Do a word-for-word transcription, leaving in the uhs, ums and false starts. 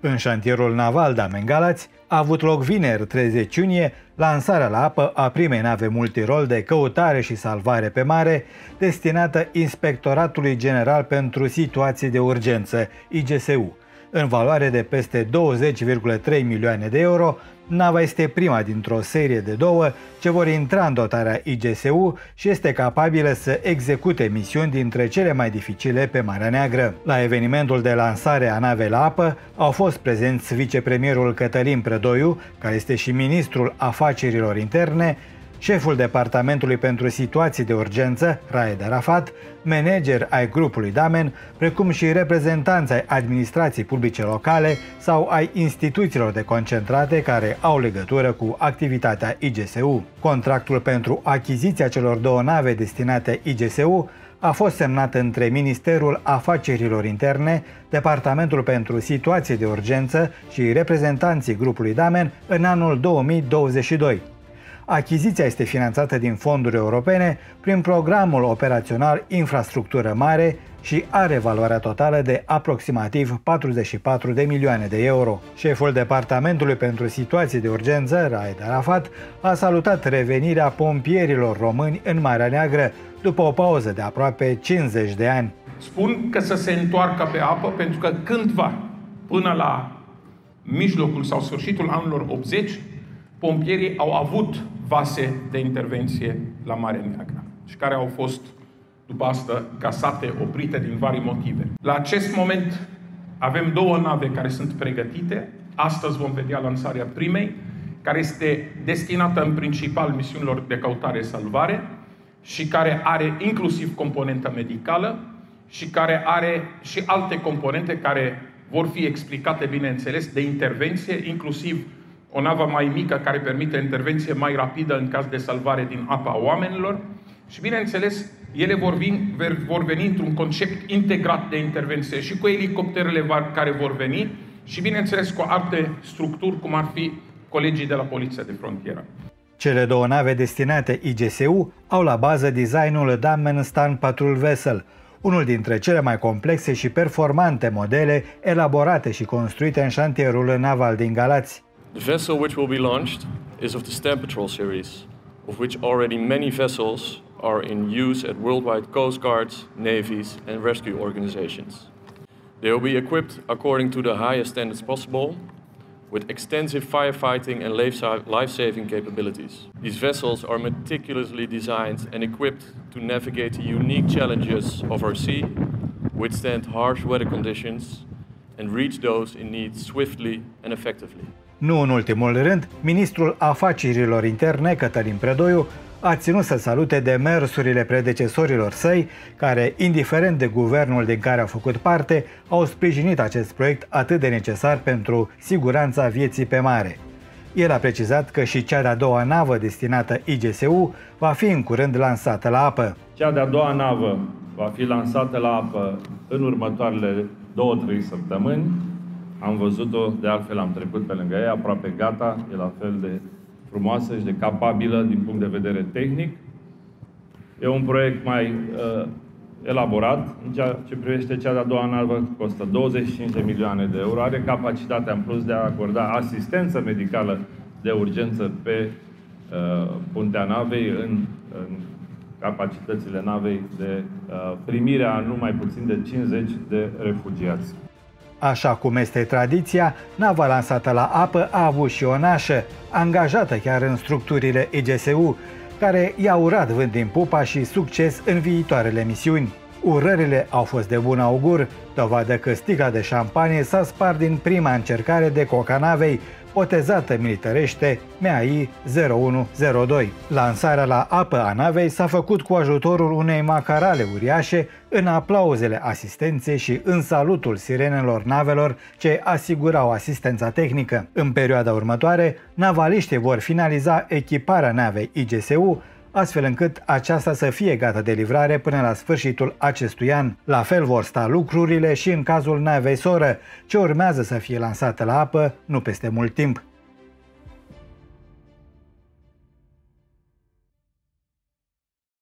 În șantierul naval Damen Galați a avut loc vineri treizeci iunie lansarea la apă a primei nave multirol de căutare și salvare pe mare destinată Inspectoratului General pentru Situații de Urgență, I G S U. În valoare de peste douăzeci virgulă trei milioane de euro, nava este prima dintr-o serie de două ce vor intra în dotarea I G S U și este capabilă să execute misiuni dintre cele mai dificile pe Marea Neagră. La evenimentul de lansare a navei la apă au fost prezenți vicepremierul Cătălin Predoiu, care este și ministrul afacerilor interne, șeful Departamentului pentru Situații de Urgență, Raed Arafat, manager ai grupului Damen, precum și reprezentanți ai administrației publice locale sau ai instituțiilor de concentrate care au legătură cu activitatea I G S U. Contractul pentru achiziția celor două nave destinate I G S U a fost semnat între Ministerul Afacerilor Interne, Departamentul pentru Situații de Urgență și reprezentanții grupului Damen în anul două mii douăzeci și doi. Achiziția este finanțată din fonduri europene prin programul operațional Infrastructură Mare și are valoarea totală de aproximativ patruzeci și patru de milioane de euro. Șeful Departamentului pentru Situații de Urgență, Raed Arafat, a salutat revenirea pompierilor români în Marea Neagră după o pauză de aproape cincizeci de ani. Spun că să se întoarcă pe apă pentru că cândva, până la mijlocul sau sfârșitul anilor optzeci, pompierii au avut vase de intervenție la Marea Neagră și care au fost după asta casate, oprite din vari motive. La acest moment avem două nave care sunt pregătite. Astăzi vom vedea lansarea primei, care este destinată în principal misiunilor de căutare-salvare și care are inclusiv componentă medicală și care are și alte componente care vor fi explicate, bineînțeles, de intervenție, inclusiv o navă mai mică care permite intervenție mai rapidă în caz de salvare din apa oamenilor și, bineînțeles, ele vor veni, vor veni într-un concept integrat de intervenție și cu elicopterele care vor veni și, bineînțeles, cu alte structuri, cum ar fi colegii de la Poliția de Frontieră. Cele două nave destinate I G S U au la bază designul Damen Stan Patrol Vessel, unul dintre cele mai complexe și performante modele elaborate și construite în șantierul naval din Galați. The vessel which will be launched is of the Stan Patrol series, of which already many vessels are in use at worldwide coast guards, navies and rescue organizations. They will be equipped according to the highest standards possible, with extensive firefighting and life-saving capabilities. These vessels are meticulously designed and equipped to navigate the unique challenges of our sea, withstand harsh weather conditions, and reach those in need swiftly and effectively. Nu în ultimul rând, ministrul afacerilor interne, Cătălin Predoiu, a ținut să salute demersurile predecesorilor săi, care, indiferent de guvernul din care au făcut parte, au sprijinit acest proiect atât de necesar pentru siguranța vieții pe mare. El a precizat că și cea de-a doua navă destinată I G S U va fi în curând lansată la apă. Cea de-a doua navă va fi lansată la apă în următoarele două-trei săptămâni. Am văzut-o, de altfel am trecut pe lângă ea, aproape gata, e la fel de frumoasă și de capabilă din punct de vedere tehnic. E un proiect mai uh, elaborat, în ceea ce privește cea de-a doua navă, costă douăzeci și cinci de milioane de euro, are capacitatea în plus de a acorda asistență medicală de urgență pe uh, puntea navei, în, în capacitățile navei de uh, primire a numai puțin de cincizeci de refugiați. Așa cum este tradiția, nava lansată la apă a avut și o nașă, angajată chiar în structurile I G S U, care i-a urat vânt din pupa și succes în viitoarele misiuni. Urările au fost de bun augur, dovadă că sticla de șampanie s-a spart din prima încercare de coca navei, botezată militarește M A I zero unu zero doi. Lansarea la apă a navei s-a făcut cu ajutorul unei macarale uriașe, în aplauzele asistenței și în salutul sirenelor navelor ce asigurau asistența tehnică. În perioada următoare, navaliștii vor finaliza echiparea navei I G S U, astfel încât aceasta să fie gata de livrare până la sfârșitul acestui an. La fel vor sta lucrurile și în cazul navei soră, ce urmează să fie lansată la apă nu peste mult timp.